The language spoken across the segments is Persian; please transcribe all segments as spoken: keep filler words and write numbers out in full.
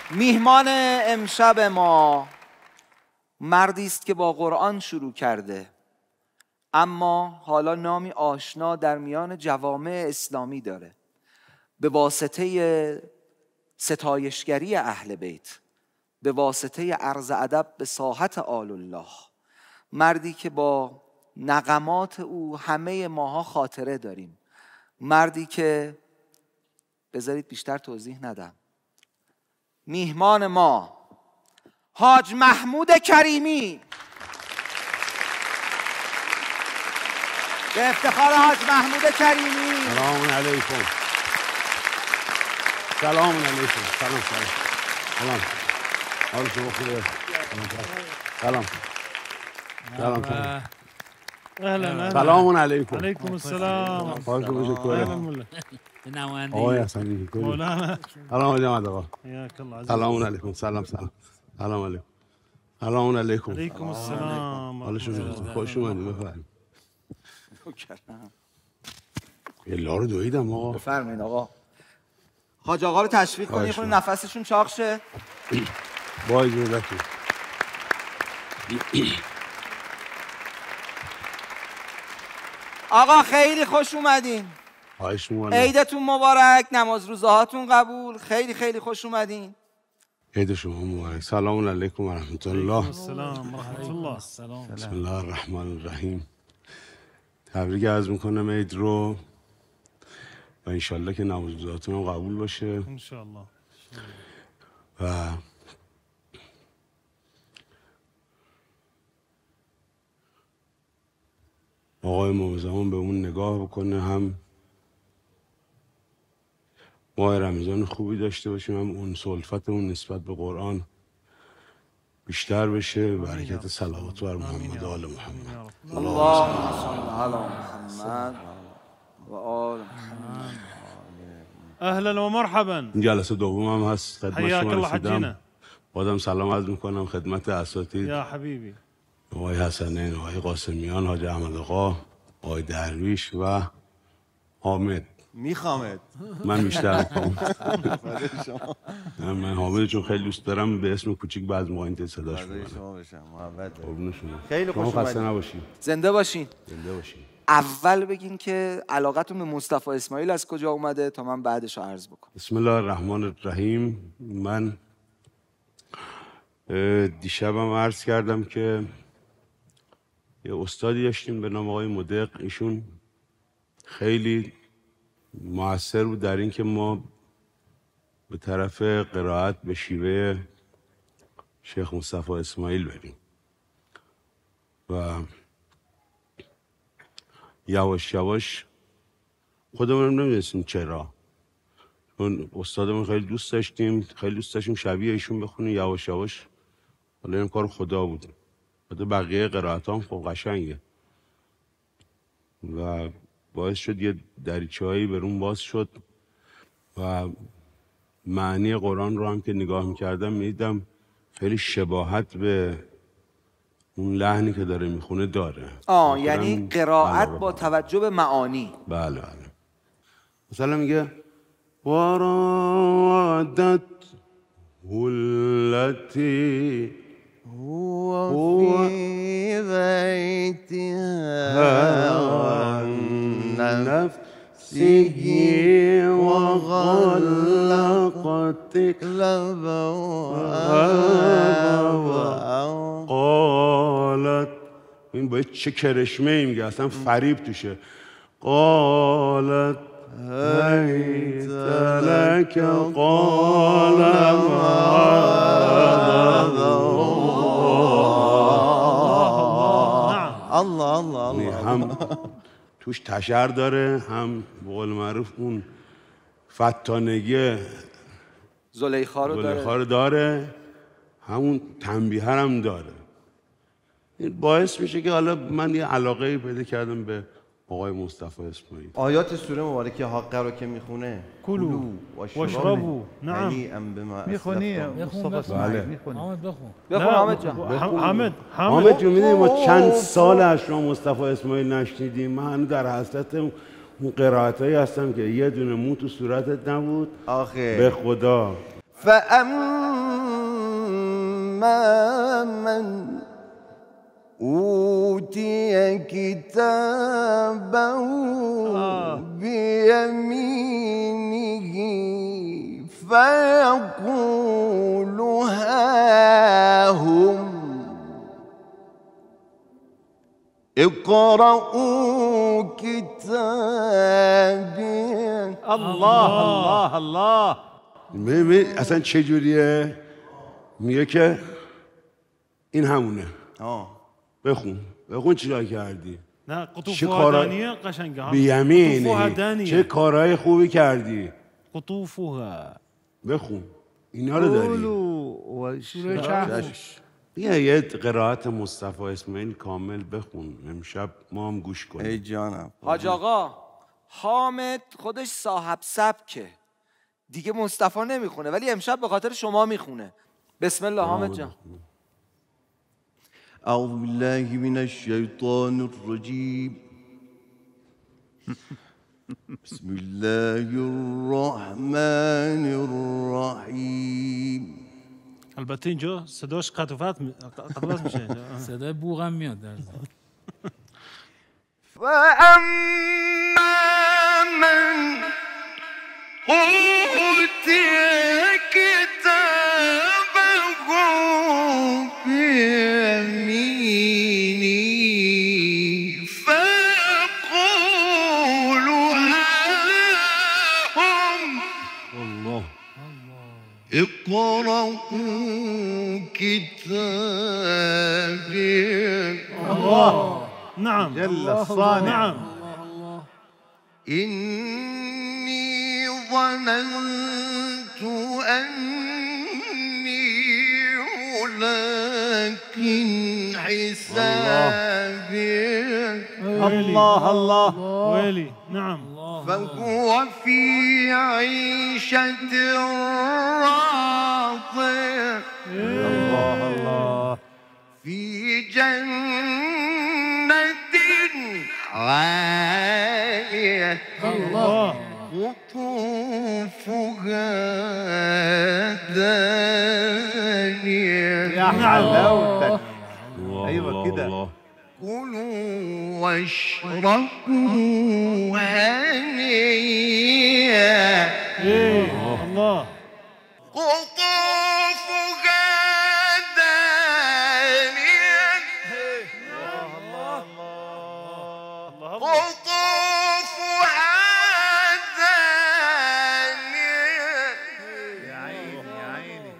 میهمان امشب ما مردی است که با قرآن شروع کرده، اما حالا نامی آشنا در میان جوامع اسلامی داره به واسطه ستایشگری اهل بیت، به واسطه عرض ادب به ساحت آل الله. مردی که با نغمات او همه ماها خاطره داریم، مردی که بذارید بیشتر توضیح ندم. میهمان ما حاج محمود کریمی. به افتخار حاج محمود کریمی. سلام علیکم. سلام علیکم. سلام سلام. سلام. حال شما خوبه؟ سلام. سلام. اهلا. سلام علیکم. علیکم السلام. حال شما چطوره؟ نماینده آقای حسنی مولانا. سلام جناب آقا. حیاک الله. سلام علیکم. سلام سلام. سلام علیکم. سلام علیکم. علیکم السلام. حال شما خوش اومدید بفرمایید. الا رو دویدم آقا. بفرمایید آقا. حاج آقا رو تشویق کنید خود نفسشون چاق شه. با اجازهتون. آقا خیلی خوش اومدین. خواهش می‌کنم. عیدتون مبارک، نماز روزه هاتون قبول. خیلی خیلی خوش اومدین. عید شما مبارک. سلام علیکم و رحمت الله. السلام و رحمت الله. بسم الله الرحمن الرحیم. تبریک عرض میکنم عید رو و انشالله که نماز روزهاتون هم قبول باشه انشالله. و آقای امام زمان به اون نگاه بکنه، هم ماه رمضان خوبی داشته باشیم، هم اون سلفتمون نسبت به قرآن بیشتر بشه. برکت صلوات بر محمد و آل محمد. اللهم صل علی محمد و آل محمد. اهلا و مرحبا. این جلسه دوم هم هست خدمت حیاک شما الله رسیدم. حجینا. بازم سلام عرض میکنم خدمت اساتید یا حبیبی آقای حسنین، آقای قاسمیان، حاج احمد آقا، آقای درویش و حامد. میخوامد من بیشتر میخوام. من حامد چون خیلی دوست دارم، به اسم کوچیک بعض موقع این صداش میکنم. شما بشم محبت دارم. قربون شما. خیلی خوش شما خسته اومدید. نباشید. زنده باشین. زنده باشید. اول بگین که علاقتون به مصطفی اسماعیل از کجا اومده تا من بعدش رو عرض بکنم. بسم الله الرحمن الرحیم. من دیشبم عرض کردم که یه استادی داشتیم به نام آقای مدق. ایشون خیلی مؤثر بود در این که ما به طرف قرائت به شیوه شیخ مصطفی اسماعیل بریم و یواش یواش خودمون نمیدونستیم چرا، چون استادمون خیلی دوست داشتیم، خیلی دوست داشتیم شبیه ایشون بخونیم. یواش یواش حالا این کار خدا بود. بعد بقیه قرائت هم خب قشنگه و باعث شد یه دریچه‌هایی برون باز شد و معنی قرآن رو هم که نگاه میکردم میدیدم خیلی شباهت به اون لحنی که داره میخونه داره. آه یعنی قرائت با توجه به معانی. بله بله. مثلا میگه ورادت التي هو في بيتها نفسه وغلقت الأبواب قالت. این باید چه کرشمه ای میگه، اصلا فریب توشه. قالت هیت لک قال الله الله الله. هم توش تشر داره، هم به قول معروف اون فتانگی زلیخا رو داره. زلیخا رو داره، همون تنبیه هم داره. این باعث میشه که حالا من یه علاقه پیدا کردم به آقای مصطفی اسماعیل. آیات سوره مبارکه حقه رو که میخونه کلو واشربوا. نعم میخونی مصطفی اسماعیل؟ میخونی؟ بخون بخون حامد جان. حامد حامد جون میدونی ما چند سال از شما مصطفی اسماعیل نشنیدیم. من در حسرت اون قرائتایی هستم که یه دونه مو تو صورتت نبود. آخه به خدا. فاما أما من أوتي كتابه بيمينه فيقول هاهم اقرأوا كتابي. الله الله الله. اصلا چجوریه؟ میگه که این همونه. آه بخون بخون چیکار کردی؟ نه چه قطوفها کارا- دانیه قشنگه ها. بیمینی قطوفها دانیه. چه کارهای خوبی کردی؟ قطوفها. بخون اینا رو داری. قولوا سوره کهف. بیا یه قرائت مصطفی اسماعیل کامل بخون امشب ما هم گوش ای کنیم. جانم. حاج آقا حامد خودش صاحب سبکه دیگه، مصطفی نمیخونه ولی امشب به خاطر شما میخونه. بسم الله حامد جان. أعوذ بالله من الشيطان الرجيم بسم الله الرحمن الرحيم. البته اینجا صداش قطوفت می... قطوفت میشه اینجا. صدای بوغم میاد در ضمن. فأما من أوتي كتابه بيمينه فيقول هاهم الله اقرأوا كتابي. نعم جل الصانع. نعم. إني ظننت أني ملاق حسابي الله الله. ويلي. نعم. فهو في عيشة راضية الله الله. في جنة عالية الله. قطوفها دانية. يا حلاوتك. الله أيوة الله كده. الله. كلوا واشربوا هنيئا ايه الله. قطوفها دانية قطوفها دانية. يا عيني يا عيني.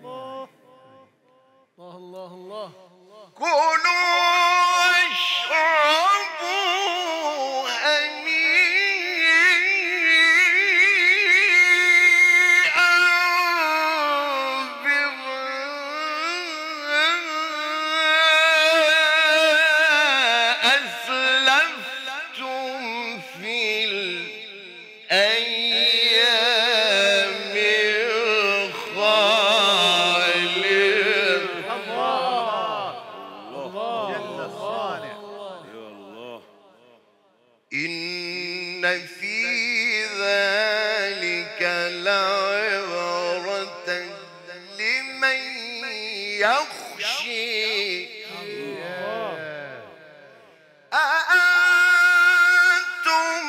كلوا واشربوا هنيئا بما أسلفتم في الأيام الخالية. جل الصانع. إن في ذلك لعبرة لمن يخشي. أأنتم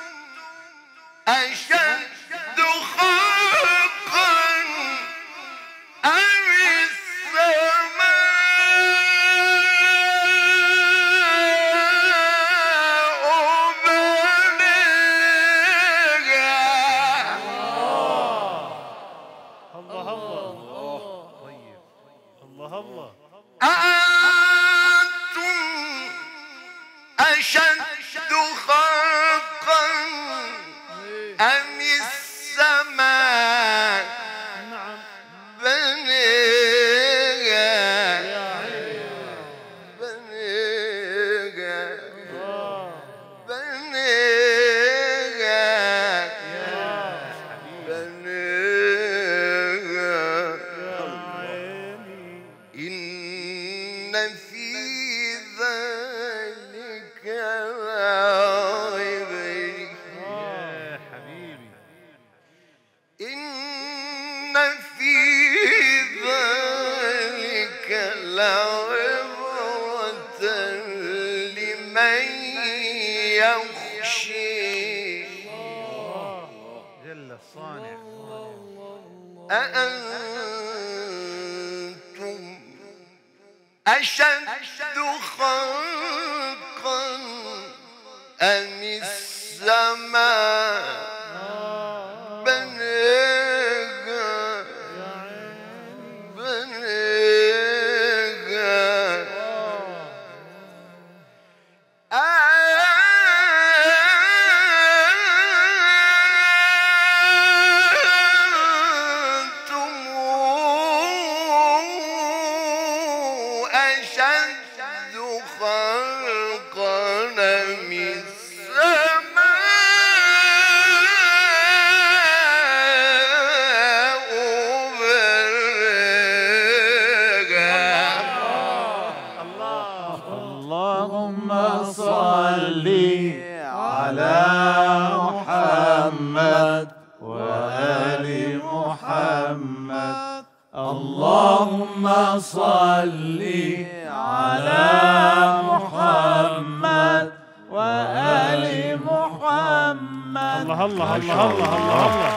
أشد خلقا أم السماء بناها يخشي جل الصانع أأنتم أشد خلقا أم السماء بنيها بنيها أنتم أشد خلقا أم السماء بنيها اللهم صل على محمد وآل محمد اللهم صل على محمد وآل محمد الله الله الله الله الله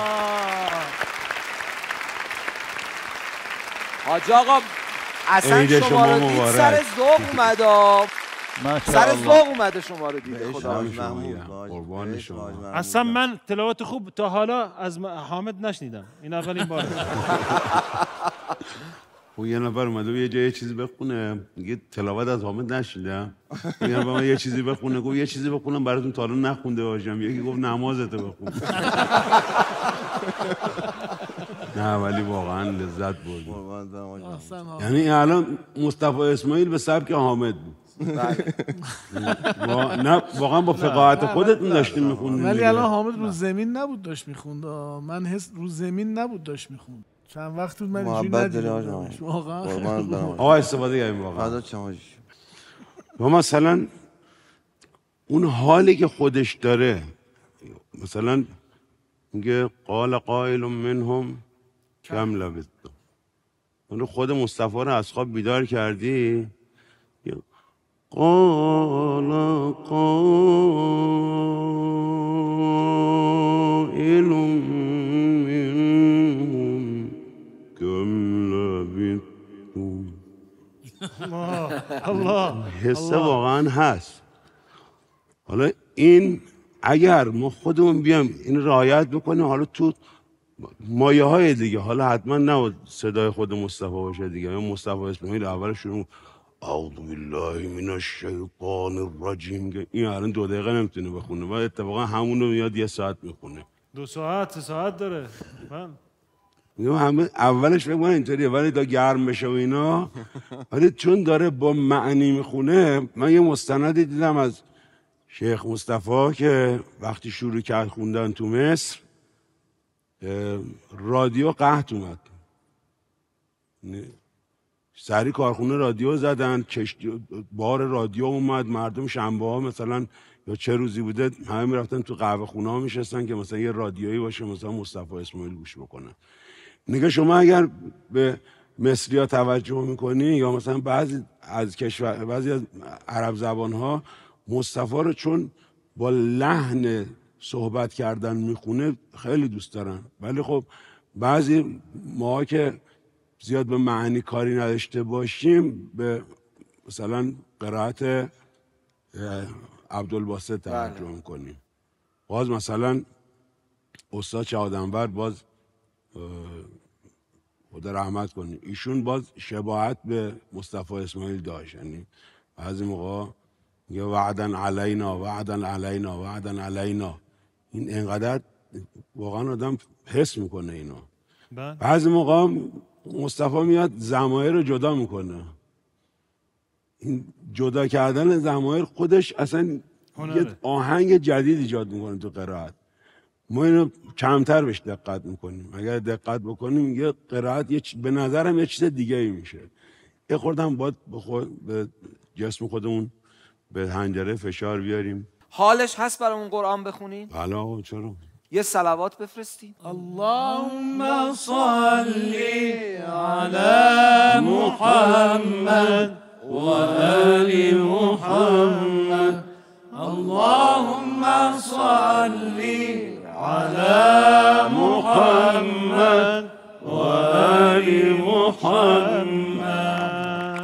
حاج آقا اصلا عید شما رو شما دید مبارک. سر ذوق اومد سر ذوق الله اومده شما رو دیده خدا محمود، قربان شما. اصلا من تلاوت خوب تا حالا از م- حامد نشنیدم. این اولین بار. و یه نفر اومده یه جای یه چیزی بخونه میگه تلاوت از حامد نشیدم. یه نفر من یه چیزی بخونه گفت یه چیزی بخونم براتون تا حالا نخونده باشم. یکی گفت نمازتو بخون. نه ولی واقعا لذت برد. یعنی الان مصطفی اسماعیل به سبک حامد بود. وا- نه واقعا با فقاهت خودتون داشتین میخوندین. ولی الان حامد رو زمین نبود داشت میخوند. من حس رو زمین نبود داشت میخوند. چند وقت بود من اینجوری محبت داری ندیدم. آقا جان. واقعا قربانت برم. آقا استفاده کردیم واقعا. فدا چم حاجی. و مثلا اون حالی که خودش داره، مثلا میگه قال قائل منهم کم لبثتم. اون خود مصطفی رو از خواب بیدار کردی، قال قائل منهم کم لبثتم. الله حسه واقعا هست. حالا این اگر ما خودمون بیام این رعایت بکنیم، حالا تو مایه های دیگه، حالا حتما نباید صدای خود مصطفی باشه دیگه، یا مصطفی اسماعیل اول شروع اعوذ بالله من الشیطان الرجیم که این الان دو دقیقه نمیتونه بخونه و اتفاقا همون رو میاد یه ساعت میخونه. دو ساعت سه ساعت داره. من میگم همه اولش فکر کنم اینطوریه ولی تا گرم بشه و اینا، ولی چون داره با معنی میخونه. من یه مستندی دیدم از شیخ مصطفی که وقتی شروع کرد خوندن تو مصر رادیو قحط اومد، سری کارخونه رادیو زدن، کشتی بار رادیو اومد، مردم شنبه ها مثلا یا چه روزی بوده همه میرفتن تو قهوه خونه ها میشستن که مثلا یه رادیویی باشه مثلا مصطفی اسماعیل گوش بکنن. نگه شما اگر به مصری ها توجه میکنی یا مثلا بعضی از کشور بعضی از عرب زبان ها مصطفی رو چون با لحن صحبت کردن میخونه خیلی دوست دارن، ولی خب بعضی ما که زیاد به معنی کاری نداشته باشیم به مثلا قرائت عبدالباسط توجه میکنیم. باز مثلا استاد شهادنور باز خدا رحمت کنه ایشون باز شباهت به مصطفی اسماعیل داشت، یعنی بعضی موقع میگه وعدن علینا وعدن علینا وعدن علینا. این انقدر واقعا آدم حس میکنه اینو. بعضی موقع مصطفی میاد ضمایر رو جدا میکنه. این جدا کردن ضمایر خودش اصلا یه آهنگ جدید ایجاد میکنه تو قرائت. ما اینو کمتر بهش دقت میکنیم، اگر دقت بکنیم یه قرائت یه به نظرم یه چیز دیگه ای میشه. یه خوردم باید به, خود به جسم خودمون به حنجره فشار بیاریم. حالش هست برامون قرآن بخونین؟ بله آقا چرا؟ یه صلوات بفرستیم. اللهم صل على محمد و آل محمد اللهم صل على محمد وآل محمد.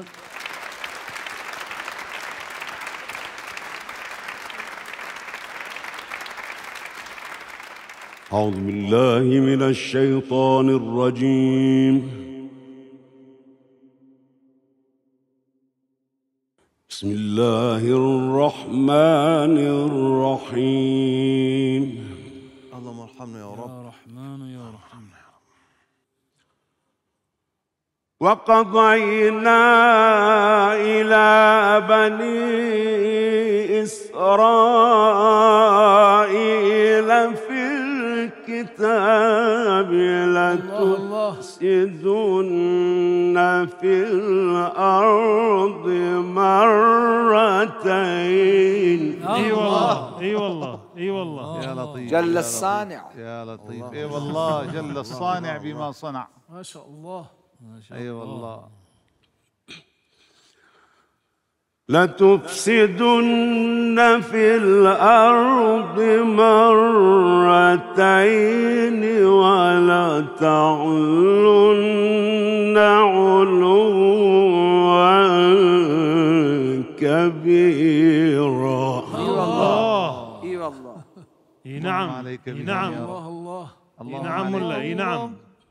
أعوذ بالله من الشيطان الرجيم. بسم الله الرحمن الرحيم. اللهم ارحمنا يا رب. يا رحمن يا رحيم. وقضينا إلى بني إسرائيل في الكتاب لتفسدن في الأرض مرتين. اي والله اي والله اي والله. يا لطيف جل الصانع. يا لطيف. اي والله جل الصانع بما صنع. ما شاء الله. اي والله. لتفسدن في الأرض مرتين ولتعلن علوا كبيرا. اي والله اي والله. اي نعم عليك اي بهم نعم. يا رب. الله الله. اي اللهم نعم عليك. ولا اي نعم.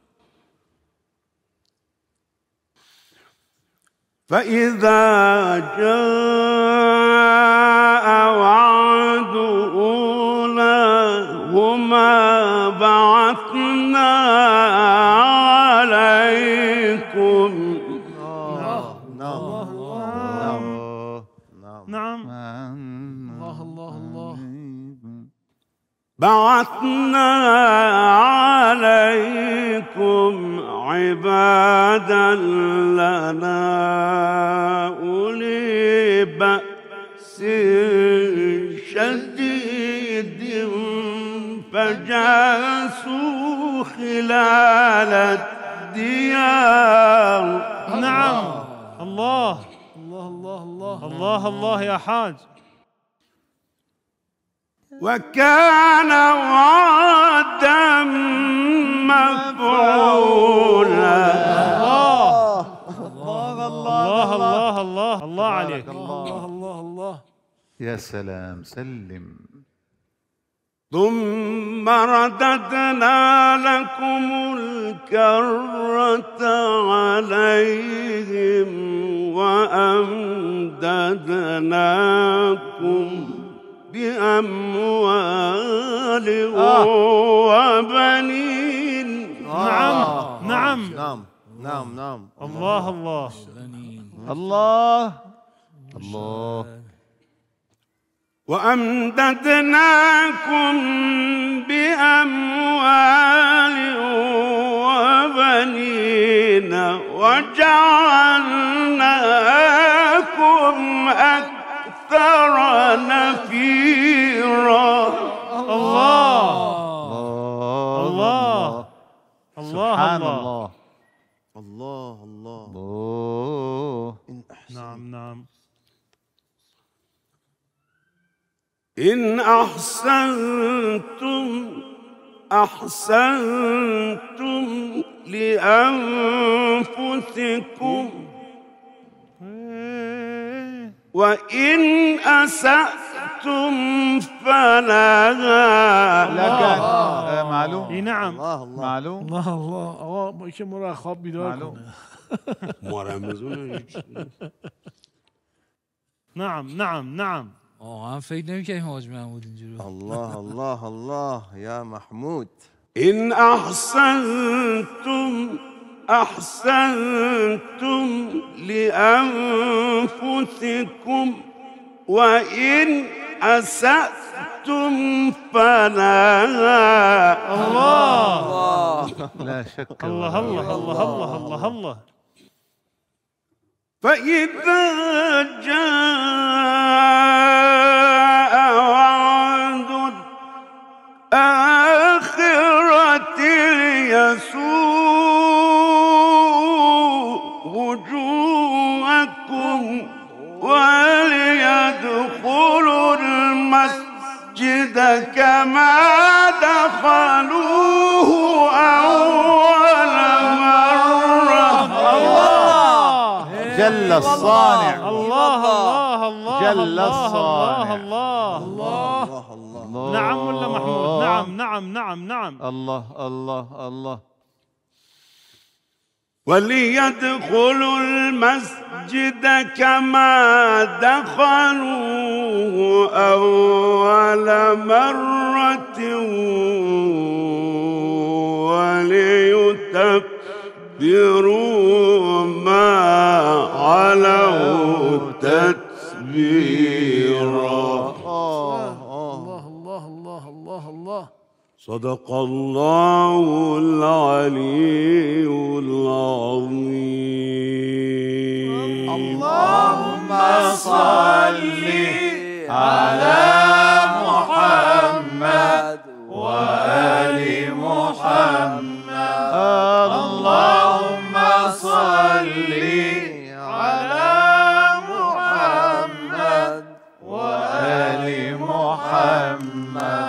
فإذا جاء وعد أولاهما بعثنا عليكم نعم نعم الله الله الله. بعثنا عليكم عبادا لنا أولي بأس شديد فجاسوا خلال الديار. نعم. الله الله الله الله. الله الله يا حاج. وكان وعدا مفعولا. الله الله الله الله الله عليك. الله الله الله. يا سلام سلم. ثم رددنا لكم الكرة عليهم وأمددناكم بأموال وبنين. نعم نعم نعم نعم نعم. الله الله الله الله. وأمددناكم بأموال وبنين وجعلناكم أكثر نفيرا. الله الله الله سبحان الله. الله. الله الله. الله. إن أحسن. نعم نعم. إن أحسنتم أحسنتم لأنفسكم وإن أسأتم فلها. لكن آه، معلوم. اي نعم. الله الله. معلوم. الله الله. آقا ما که ما رو از خواب بیدار معلوم. کنه. نعم نعم نعم. واقعا فکر نمی‌کردیم حاج محمود اینجوری. الله الله الله يا محمود. إن أحسنتم أحسنتم لأنفسكم وإن أسأتم فلها. الله لا شك. الله الله الله الله الله الله. فإذا جاء وعد الآخرة ليسوء وجوهكم وليدخلوا المسجد كما دخلوه أول مرة. الله جل الصانع. الله الله الله جل الله الصانع. الله الله الله. نعم ولا محمود؟ نعم نعم نعم نعم. الله الله الله. وليدخلوا المسجد كما دخلوه أول مرة وليتبروا ما علوا تتبيرا. الله الله الله الله الله. صدق الله العلي العظيم. اللهم صل على محمد وآل محمد. اللهم صل على محمد وآل محمد.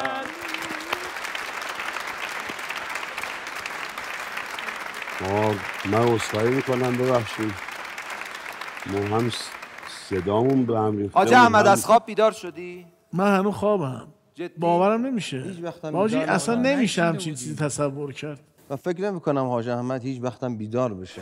من عذرخواهی میکنم، ببخشید ما هم صدامون به هم ریخته. حاج احمد از خواب بیدار شدی؟ من هنوز خوابم. جدی؟ باورم نمیشه. هیچ وقتم حاجی بیدار اصلا نبودم. نمیشه همچین چیزی تصور کرد. و فکر نمی کنم حاج احمد هیچ وقتم بیدار بشه.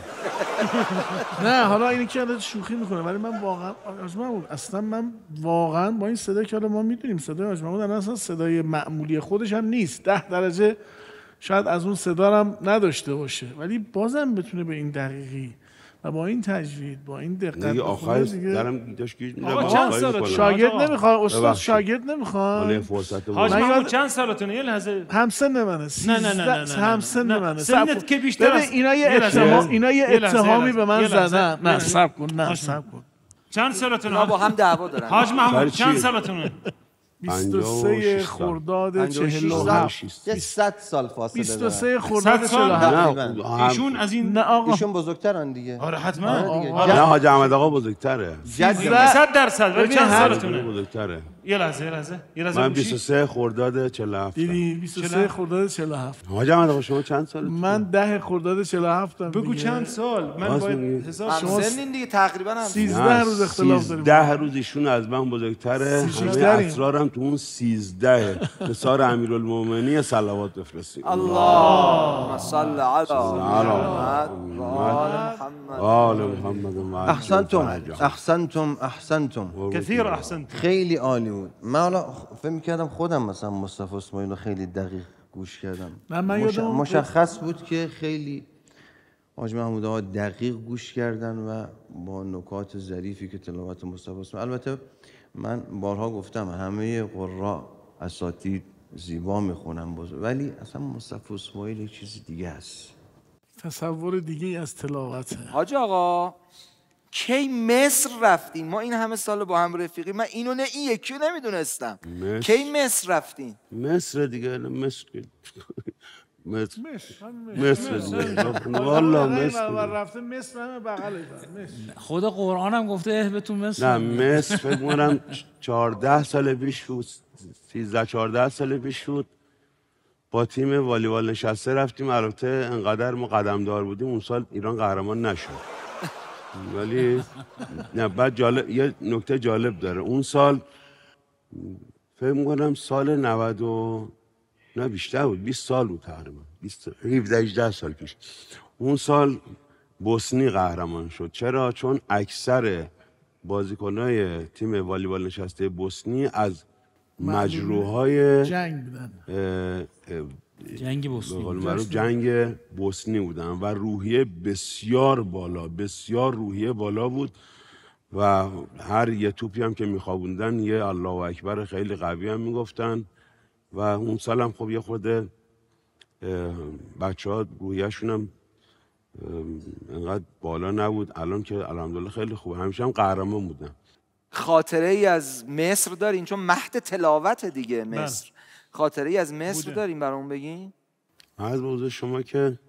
نه حالا اینی که الان شوخی میکنه، ولی من واقعا حاج محمود اصلا من واقعا با این صدا که الان ما میدونیم صدای حاج محمود الان اصلا صدای معمولی خودش هم نیست، ده درجه شاید از اون صدا هم نداشته باشه، ولی بازم بتونه به این دقیقی و با این تجوید با این دقت دیگه آخر دارم داشت گیج میره. آقا چند سالتونه؟ شاگرد نمیخواد استاد، ببخشید. شاگرد نمیخواد. حالا فرصت حاج من محمود یاد- چند سالتونه؟ یه لحظه. همسن منه. نه نه نه نه نه. همسن نه. منه. سنت صبر کن. که بیشتر ببین است. اینا یه یه لحظه. اتهام اینا یه یه لحظه، اتهامی یه به من لحظه. یه لحظه. زدن. یه نه لحظه. صبر کن، نه حاج صبر کن. چند سالتونه؟ اونا با هم دعوا دارن. حاج محمود برای چند چی؟ سالتونه؟ بیست و سه خرداد چهل و هفت. یه صد سال فاصله بیست و دارن. سه خرداد صد چهل و سال؟ هفت. نه هم- ایشون از این نه آقا ایشون بزرگترن دیگه. آره حتما. آره دیگه. آره. نه حاج احمد آقا بزرگتره. سیزده. صد درصد. ولی ببین چند هر- سالتونه؟ بزرگتره. یه لحظه یه لحظه یه لحظه من گوشی. بیست و سه خرداد چهل و هفت. دیدی بیست و سه خرداد چهل و هفت. حاج احمد آقا شما چند سالتون؟ من ده خرداد چهل و هفت ام بگو دیگه. چند سال. من راست باید میگی. حساب هم شما سنین دیگه تقریبا هم سیزده روز اختلاف داریم. ده روز ایشون از من بزرگتره. همه سیزده‌تریم. اسرارم تو اون سیزده پسر امیرالمومنین صلوات بفرستید. اللهم صل علی علی محمد و آل محمد. آل محمد و آل احسنتم محمد. احسنتم احسنتم. کثیر احسنت. خیلی عالی بود. من حالا فکر می‌کردم خودم مثلا مصطفی اسماعیل رو خیلی دقیق گوش کردم. نه، من مش- یادم- مشخص بود که خیلی حاج محمود آقا دقیق گوش کردن و با نکات ظریفی که تلاوت مصطفی اسماعیل. البته من بارها گفتم همه قرا اساتید زیبا میخونن بزرگ، ولی اصلا مصطفی اسماعیل یک چیز دیگه است. تصور دیگه از تلاوته. حاج آقا کی مصر رفتین؟ ما این همه سال با هم رفیقی، من اینو نه این یکی رو نمیدونستم. مصر. کی مصر رفتین؟ مصر دیگه مصر که- مصر مصر مصر دیگه والا مصر و دیگه. رفته مصر همه بغله مصر. خود قرآن هم گفته اهبتون مصر. نه مصر فکر کنم چهارده سال پیش بود، سیزده چهارده سال پیش بود. با تیم والیبال نشسته رفتیم. البته انقدر ما قدمدار بودیم اون سال ایران قهرمان نشد. ولی نه بعد جالب یه نکته جالب داره. اون سال فکر می‌کنم سال نود و نه بیشتر بود، بیست سال بود تقریبا، بیست هفده هجده سال پیش. اون سال بوسنی قهرمان شد. چرا؟ چون اکثر بازیکنای تیم والیبال نشسته بوسنی از مجروحای جنگ بودن. اه، اه، جنگ به بوسنی. قول معروف جنگ بوسنی بودن و روحیه بسیار بالا، بسیار روحیه بالا بود و هر یه توپی هم که میخوابوندن یه الله اکبر خیلی قوی هم میگفتن و اون سال هم خب یه خود بچه ها روحیهشون هم اه، انقدر بالا نبود. الان که الحمدلله خیلی خوبه، همیشه هم قهرمان بودن. خاطره ای از مصر دارین؟ چون مهد تلاوت دیگه مصر. خاطره ای از مصر بوده. دارین برامون بگین؟ از بوده شما که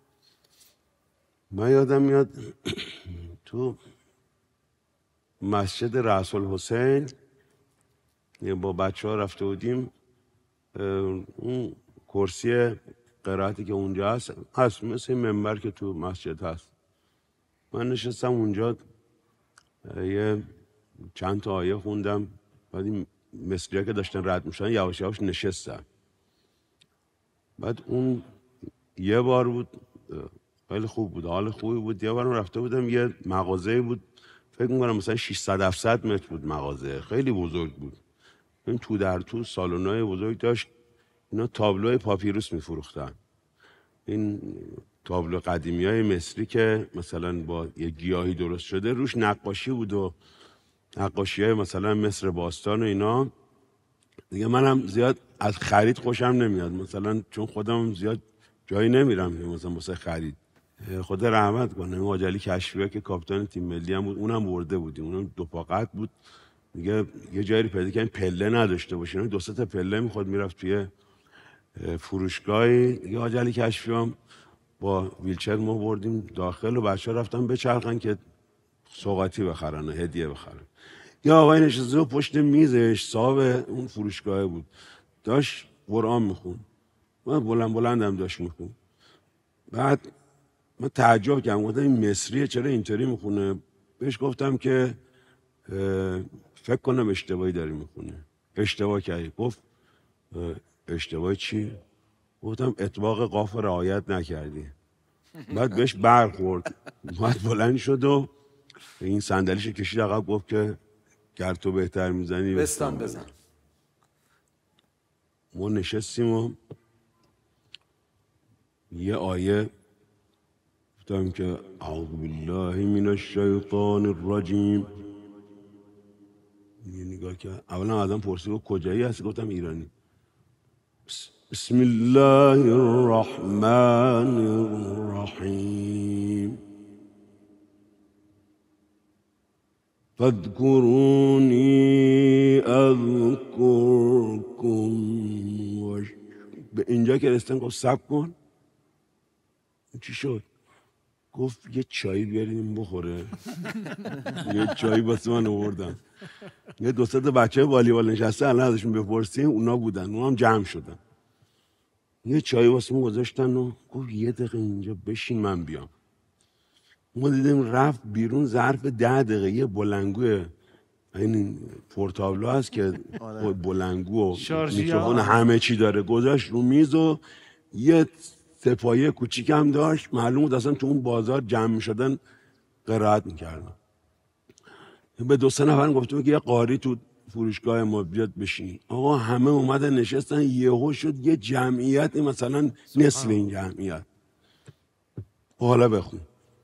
من یادم میاد تو مسجد رأس الحسین با بچه ها رفته بودیم اون کرسی قرائتی که اونجا هست هست مثل منبر که تو مسجد هست. من نشستم اونجا یه چند تا آیه خوندم، بعد این مصری‌ها که داشتن رد میشن یواش یواش نشستم. بعد اون یه بار بود خیلی خوب بود، حال خوبی بود. یه بارم رفته بودم یه مغازه بود، فکر میکنم مثلا ششصد هفتصد متر بود مغازه، خیلی بزرگ بود. این تو در تو سالن‌های بزرگ داشت، اینا تابلوی پاپیروس میفروختن. این تابلو قدیمی های مصری که مثلا با یه گیاهی درست شده روش نقاشی بود و نقاشی های مثلا مصر باستان و اینا. دیگه منم زیاد از خرید خوشم نمیاد، مثلا چون خودم زیاد جایی نمیرم مثلا واسه خرید. خدا رحمت کنه حاج علی کشفیه که کاپیتان تیم ملی هم بود، اونم برده بودیم، اونم دو پا قد بود دیگه، یه جایی پیدا کردیم پله نداشته باشه، دو سه تا پله میخواد میرفت توی فروشگاهی دیگه. حاج علی کشفی هم با ویلچر ما بردیم داخل و بچه‌ها رفتن بچرخن که سوغاتی بخرن و هدیه بخرن. یا آقای نشسته و پشت میزش صاحب اون فروشگاه بود، داشت قرآن میخون، من بلند بلندم داشت میخون. بعد من تعجب کردم، گفتم این مصریه چرا اینطوری میخونه؟ بهش گفتم که فکر کنم اشتباهی داری میخونه. اشتباه کردی. گفت اشتباه چی؟ گفتم اطباق قاف رعایت نکردی. بعد بهش برخورد، بعد بلند شد و این صندلیشو کشید عقب، گفت که گر تو بهتر میزنی بستان بزن. ما نشستیم و یه آیه گفتم که اعوذ بالله من الشیطان الرجیم. یه نگاه که اولا آدم پرسید و کجایی هستی؟ گفتم ایرانی. بسم الله الرحمن الرحیم فاذکرونی اذکرکم. به اینجا که رسیدن گفت صبر کن. چی شد؟ گفت یه چایی بیاریم بخوره. یه چایی واسه من آوردن. یه دو سه تا بچه والیبال نشسته الان ازشون بپرسیم، اونا بودن، اونا هم جمع شدن. یه چایی واسه من گذاشتن و گفت یه دقیقه اینجا بشین من بیام. ما دیدیم رفت بیرون، ظرف ده دقیقه یه بلنگو این پورتابلو هست که بلنگو و میکروفون همه چی داره، گذاشت رو میز و یه سپایه کوچیک هم داشت. معلوم بود اصلا تو اون بازار جمع می‌شدن قرائت می‌کردن. به دو سه نفر گفتم که یه قاری تو فروشگاه ما بیاد بشین. آقا همه اومدن نشستن، یهو شد یه جمعیت مثلا نصف این جمعیت. حالا بخون.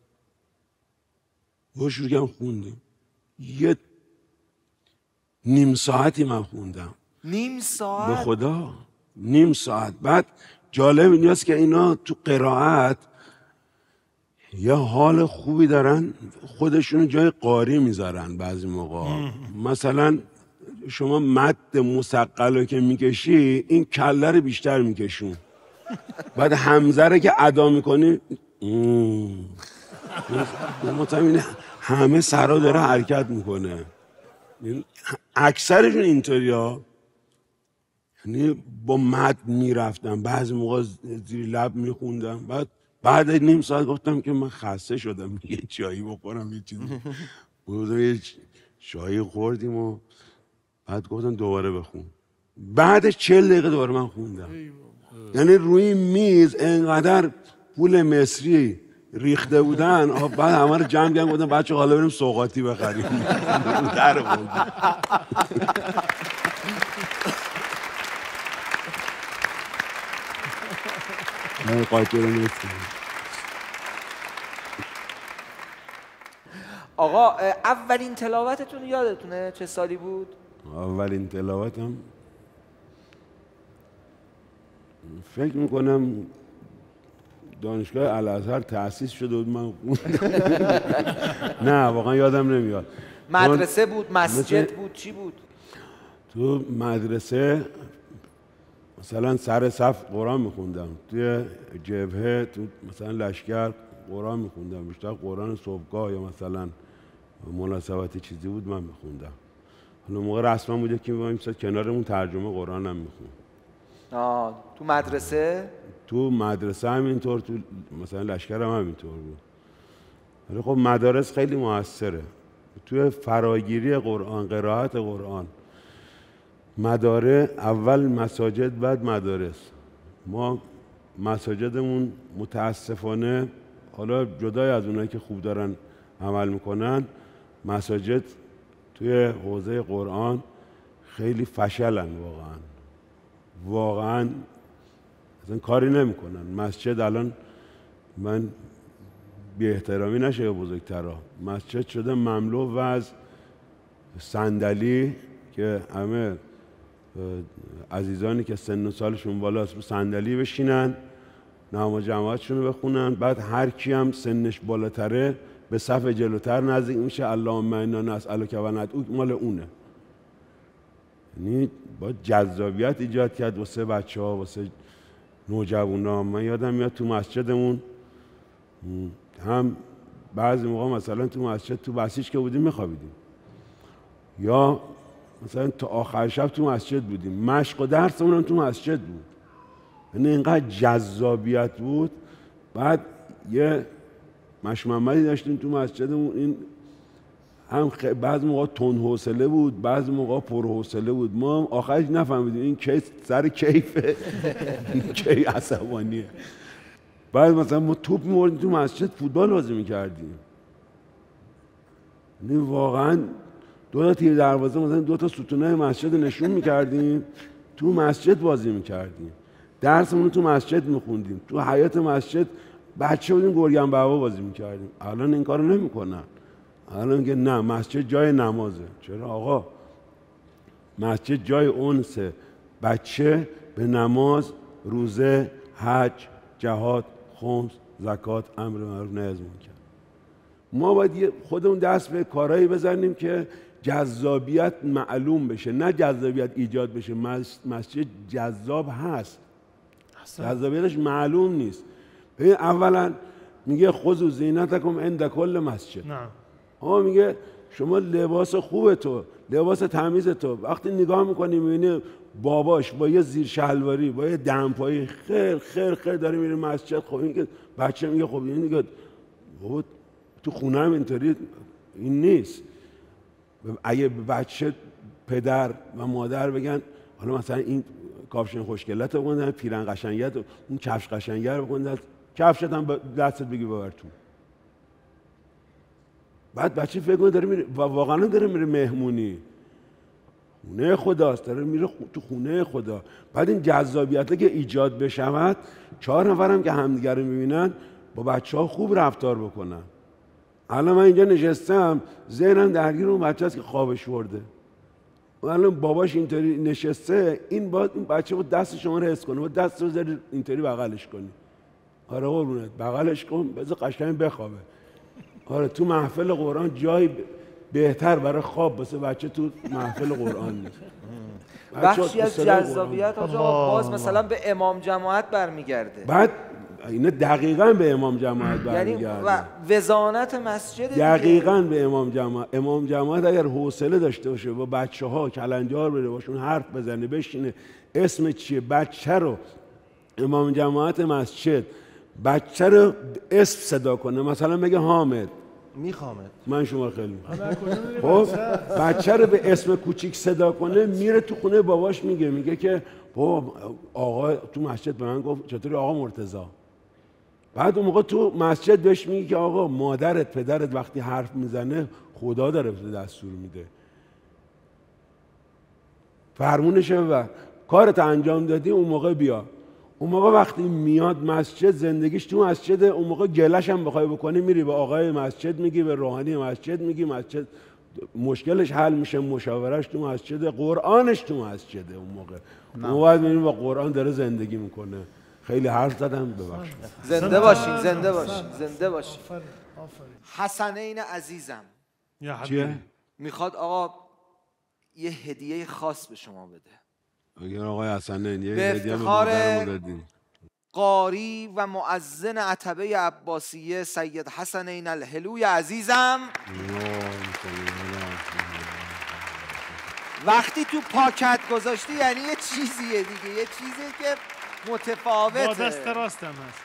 با شروع کردم خوندیم. یه نیم ساعتی من خوندم. نیم ساعت؟ به خدا نیم ساعت. بعد جالب اینجاست که اینا تو قرائت یه حال خوبی دارن، خودشون جای قاری میذارن بعضی موقع. مثلا شما مد مثقل رو که میکشی، این کله رو بیشتر میکشون. بعد همزه رو که ادا میکنی مطمئن همه سرا داره حرکت میکنه. اکثرشون اینطوری ها، یعنی با مد میرفتم، بعضی موقع زیر لب میخوندم. بعد بعد نیم ساعت گفتم که من خسته شدم، یه چایی بخورم یه چیزی. بودم یه چایی خوردیم و بعد گفتم دوباره بخون. بعد چهل دقیقه دوباره من خوندم. یعنی روی میز انقدر پول مصری ریخته بودن، بعد همه رو جمع کردن گفتم بچه حالا بریم سوغاتی بخریم. در بود. من قاطی رو نیستم. آقا اولین تلاوتتون یادتونه چه سالی بود؟ اولین تلاوتم فکر میکنم دانشگاه الازهر تأسیس شده بود، من نه واقعا یادم نمیاد. مدرسه بود، مسجد بود، چی بود؟ تو مدرسه مثلا سر صف قرآن میخوندم، توی جبهه تو مثلا لشکر قرآن میخوندم، بیشتر قرآن صبحگاه یا مثلا مناسبتی چیزی بود من میخوندم. حالا موقع رسما بوده که ما میساد کنارمون ترجمه قرآن هم میخون. آه تو مدرسه؟ تو مدرسه هم اینطور، تو مثلا لشکر هم همینطور بود. ولی خب مدارس خیلی موثره توی فراگیری قرآن، قرائت قرآن. مداره اول مساجد بعد مدارس. ما مساجدمون متاسفانه، حالا جدای از اونایی که خوب دارن عمل میکنن، مساجد توی حوزه قرآن خیلی فشلن واقعا واقعا اصلا کاری نمیکنن. مسجد الان، من بی احترامی نشه یا بزرگترها، مسجد شده مملو و از صندلی که همه عزیزانی که سن و سالشون بالاست رو صندلی بشینن، نماز جماعتشون رو بخونن، بعد هر کی هم سنش بالاتره به صف جلوتر نزدیک میشه، اللهم انا نسألک و ندعوک، مال اونه. یعنی با جذابیت ایجاد کرد واسه بچه‌ها، واسه نوجوانا. من یادم میاد تو مسجدمون هم بعضی موقع مثلا تو مسجد تو بسیج که بودیم میخوابیدیم، یا مثلا تا آخر شب تو مسجد بودیم، مشق و درسمون هم تو مسجد بود. یعنی اینقدر جذابیت بود. بعد یه مش محمدی داشتیم تو مسجدمون، این هم خ... بعضی موقع تند حوصله بود، بعضی موقع پر حوصله بود. ما آخرش نفهمیدیم این کی سر کیفه این کی عصبانیه. بعد مثلا ما توپ می‌بردیم تو مسجد، فوتبال بازی می‌کردیم. یعنی واقعا دو تا تیر دروازه، مثلا دو تا ستونه مسجد نشون می‌کردیم، تو مسجد بازی می‌کردیم. درسمون رو تو مسجد می‌خوندیم، تو حیاط مسجد بچه بودیم گرگن بابا بازی می‌کردیم. الان این کارو نمی‌کنن. الان میگه نه، مسجد جای نمازه. چرا آقا؟ مسجد جای انسه. بچه به نماز، روزه، حج، جهاد، خمس، زکات، امر معروف نهی از منکر. ما باید خودمون دست به کارهایی بزنیم که جذابیت معلوم بشه، نه جذابیت ایجاد بشه. مسجد جذاب هست، جذابیتش معلوم نیست. اولا میگه خذوا زینتکم عند کل مسجد. نه. ها میگه شما لباس خوب تو، لباس تمیز تو، وقتی نگاه میکنی میبینی باباش با یه زیر شلواری، با یه دمپایی خیر خیر خیر داره میره مسجد. خب این که بچه میگه خب این دیگه بابا تو خونه هم اینطوری این نیست. اگه بچه پدر و مادر بگن حالا مثلا این کاپشن خوشگلت رو بگن، پیرن قشنگت، اون کفش قشنگر رو بگن، کفشت هم دستت بگی ببر تو. بعد بچه فکر کنه داره میره و واقعا داره میره مهمونی، خونه خداست، داره میره تو خونه خدا. بعد این جذابیته که ایجاد بشود، چهار نفرم که همدیگه رو میبینن با بچه ها خوب رفتار بکنن. الان من اینجا نشستم، ذهنم درگیر اون بچه هست که خوابش برده. الان باباش اینطوری نشسته، این باید این بچه با دست شما رو حس کنه، با دست رو زیر اینطوری بغلش کنی. آره قربونت، بغلش کن، بذار قشنگ بخوابه. آره تو محفل قرآن جای بهتر برای خواب واسه بچه تو محفل قرآن نیست. بخشی از جذابیت آقا باز مثلا به امام جماعت برمیگرده. بعد اینا دقیقاً به امام جماعت برمیگرده. یعنی و وزانت مسجد دقیقاً به امام جماعت. امام جماعت اگر حوصله داشته باشه با بچه‌ها کلنجار بره باشون حرف بزنه، بشینه اسم چیه بچه رو، امام جماعت مسجد بچه رو اسم صدا کنه، مثلا بگه حامد، میخوامد، من شما رو خیلی میخوام. خب بچه رو به اسم کوچیک صدا کنه، میره تو خونه باباش میگه میگه که بابا آقا تو مسجد به من گفت چطوری آقا مرتضی. بعد اون موقع تو مسجد بهش میگه که آقا مادرت پدرت وقتی حرف میزنه خدا داره دستور میده، فرمونشه و کارت انجام دادی اون موقع بیا. اون موقع وقتی میاد مسجد، زندگیش تو مسجد، اون موقع گلش هم بخوای بکنی میری به آقای مسجد میگی، به روحانی مسجد میگی، مسجد مشکلش حل میشه، مشاورش تو مسجد، قرآنش تو مسجده. اون موقع اون موقع میبینی با قرآن داره زندگی میکنه. خیلی حرف زدم، ببخشید. زنده باشین، زنده باشین، زنده باشین. حسنین عزیزم چیه؟ میخواد آقا یه هدیه خاص به شما بده. اگر آقای حسنین یه به هدیه به افتخار مادرمون دادیم. قاری و مؤذن عتبه عباسیه سید حسنین الهلوی عزیزم وقتی تو پاکت گذاشتی یعنی یه چیزیه دیگه، یه چیزیه که متفاوته. با دست راستم هست.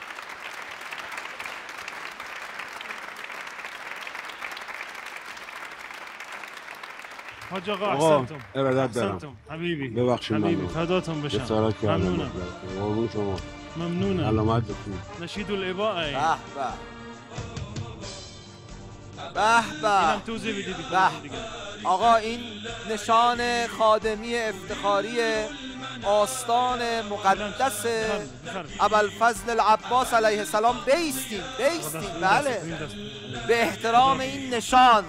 حاج آقا احسنتم. ارادت دارم. احسنتم حبیبی. ببخشید حبیبی ممنون. فداتون بشم. جسارت کردم. ممنونم. قربون شما. ممنونم. علامتتون. نشید الاباء. به به به به. اینم توضیح بدید دیگه. آقا این نشان خادمی افتخاری آستان مقدس ابوالفضل العباس علیه السلام. بیستیم بیستیم بله به احترام این نشان.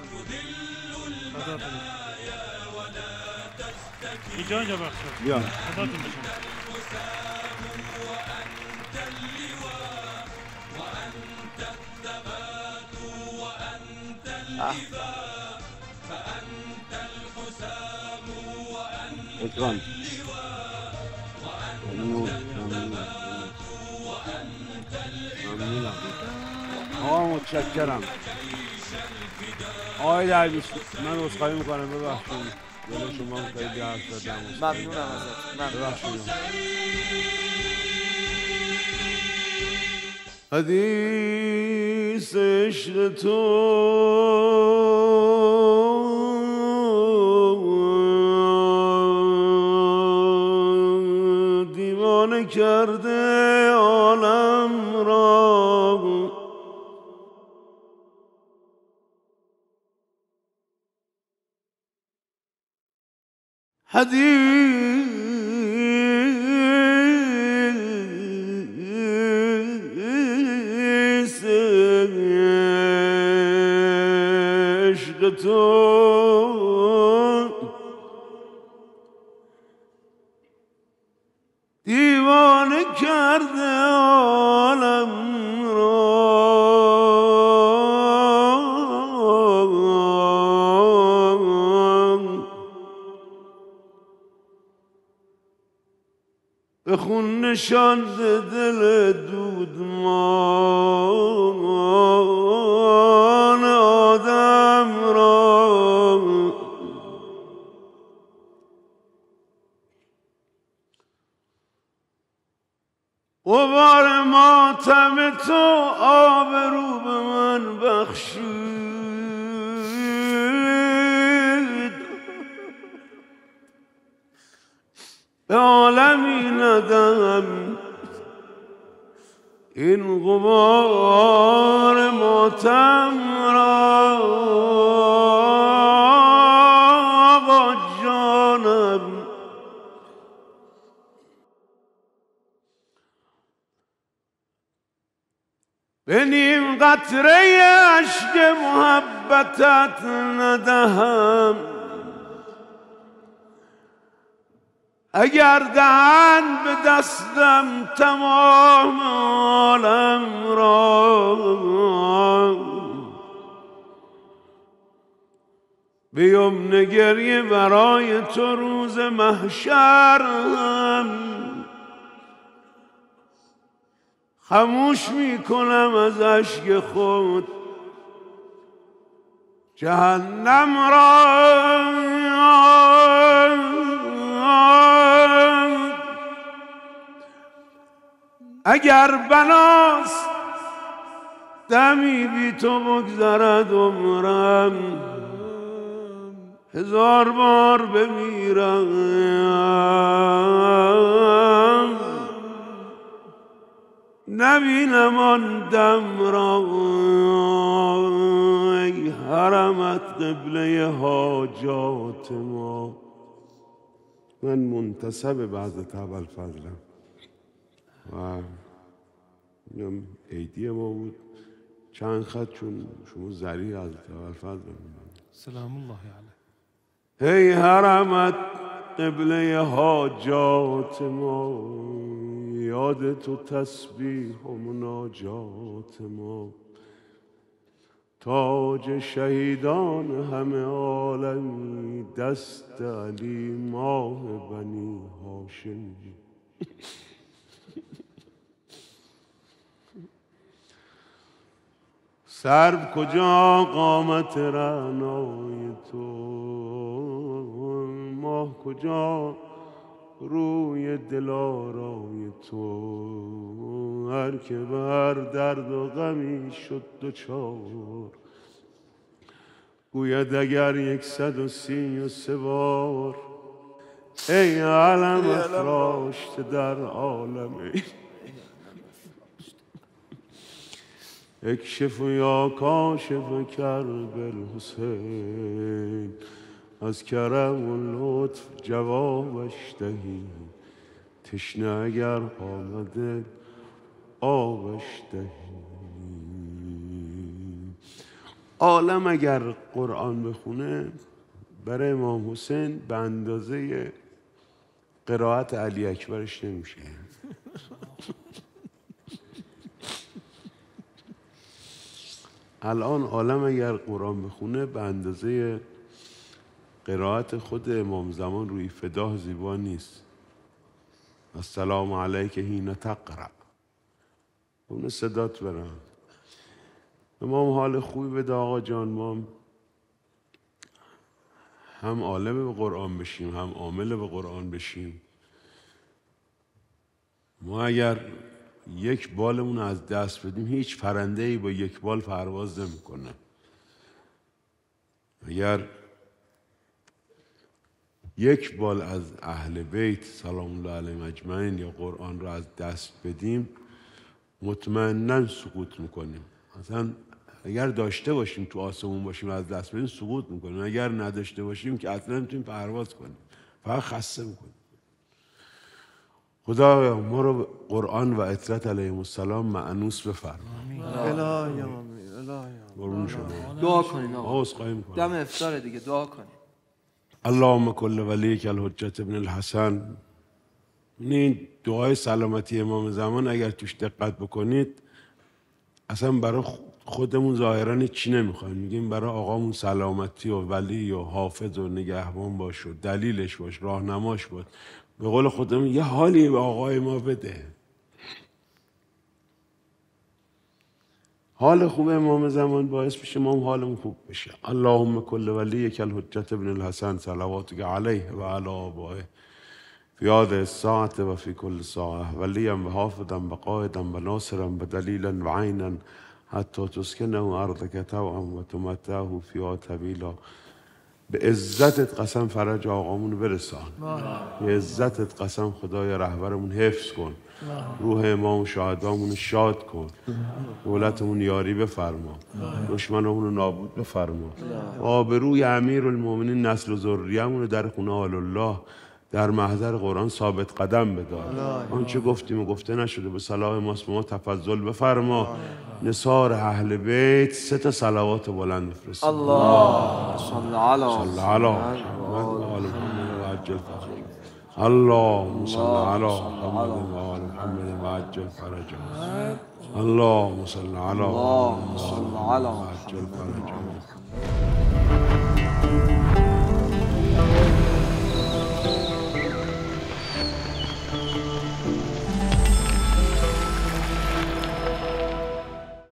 اینجا اینجا بخش بیا خداتون بشم. اکرام ممنون ممنونم آقا متشکرم. آقای درویش من عذرخواهی میکنم ببخشید دل شما خیلی حرف زدم. ممنونم ازت. ببخشید. حدیث عشق تو دیوانه کرده عالم را. حدیث عشق تو دیوانه کرده عالم را. به خون نشانده دل دودمان آدم را. غبار ماتم تو آبرو به من بخشید. به عالمی ندم این غبار ماتم را. آقا جانم به نیم قطره اشک محبتت ندهم. اگر دهن به دستم تمام عالم را. به یمن گریه برای تو روز محشر هم خاموش می کنم از اشک خود جهنم را. اگر بناست دمی بی تو بگذرد عمرم هزار بار بمیرم نبینم آن دم را. ای حرمت قبله حاجات ما. من منتسب بعض ابوالفضلم و اینم عیدی ما بود. چند خط چون شما زری از ابوالفضل سلام الله علیه. ای حرمت قبله حاجات ما. یاد تو تسبیح و مناجات ما. تاج شهیدان همه عالمی دست علی ماه بنی هاشم. سرو کجا قامت رعنای تو. راه کجا روی دلارای تو، هر که بر درد و غمی شد دوچار گوید اگر یکصد و سی و سه بار ای علم افراشته در عالم اکشف یا کاشف کرب الحسین، از کرم و لطف جوابش دهی، تشنه اگر آمده آبش دهی. عالم اگر قرآن بخونه برای امام حسین به اندازه قرائت علی اکبرش نمیشه. الان عالم اگر قرآن بخونه به اندازه قرائت خود امام زمان روی فداه زیبا نیست. السلام علیک حین تقرأ. اون صدات برم. امام حال خوبی بده آقا جان، ما هم عالم به قرآن بشیم هم عامل به قرآن بشیم. ما اگر یک بالمون از دست بدیم هیچ پرنده‌ای با یک بال پرواز نمی‌کنه. اگر یک بال از اهل بیت سلام الله علیهم اجمعین یا قرآن رو از دست بدیم مطمئناً سقوط میکنیم. مثلا اگر داشته باشیم تو آسمون باشیم از دست بدیم سقوط میکنیم، اگر نداشته باشیم که اصلا نمیتونیم پرواز کنیم، فقط خسته میکنیم. خدا ما رو قرآن و عترت علیهم السلام مأنوس بفرما. الهی آمین. الهی قربون شما. دعا کنین آقا آقا. عذرخواهی میکنم. دم افطار دیگه دعا کنین. اللهم کل ولیک الحجت ابن الحسن. این دعای سلامتی امام زمان اگر توش دقت بکنید اصلا برای خودمون ظاهرا چی نمیخوایم، میگیم برای آقامون سلامتی و ولی و حافظ و نگهبان باش و دلیلش باش، راهنماش باش. به قول خودمون یه حالی به آقای ما بده. حال خوب امام زمان باعث میشه ما هم حالمون خوب بشه. اللهم کل ولیک الحجت ابن الحسن صلواتک علیه و علی آبائه فی هذه الساعة و فی کل ساعة ولیا و حافظا و قائدا و ناصرا و دلیلا و عینا حتی تسکنه ارضک طوعا و تمتعه فیها طویلا. به عزتت قسم فرج آقامون برسان. به عزتت قسم خدای رهبرمون حفظ کن. روح امام و شهدامون شاد کن. دولتمون یاری بفرما. دشمنمون رو نابود بفرما. آبروی امیر المومنین نسل و ذریه‌مون در خونه آل الله در محضر قرآن ثابت قدم بدار. آنچه گفتیم و گفته نشده به صلاح ماست، ما تفضل بفرما. نثار اهل بیت سه تا صلوات بلند بفرست. الله صل علی صل علی محمد و آل محمد و عجل فرجهم. اللهم صل علی محمد و آل محمد و عجل فرجهم. اللهم صل علی محمد و آل محمد و عجل فرجهم.